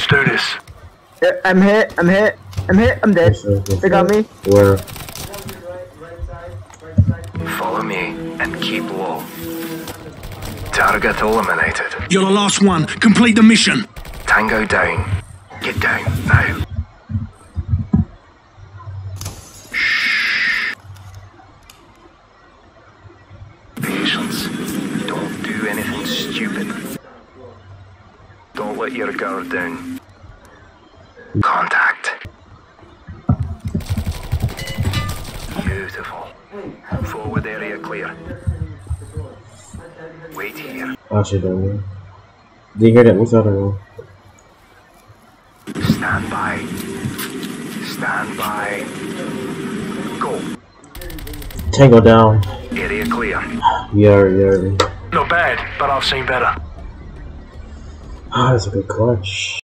Let's do this. Yeah, I'm hit. I'm hit. I'm hit. I'm dead. They got me. Where? Follow me and keep low. Target eliminated. You're the last one. Complete the mission. Tango down. Get down now. Shh. Patience. Don't do anything stupid. Don't let your guard down. Contact. Beautiful. Forward area clear. Wait here. Actually, don't know. Did you hear that? What's the other one? Stand by. Stand by. Go. Tango down. Area clear. Yeah. Not bad, but I've seen better. Ah, that's a good clutch.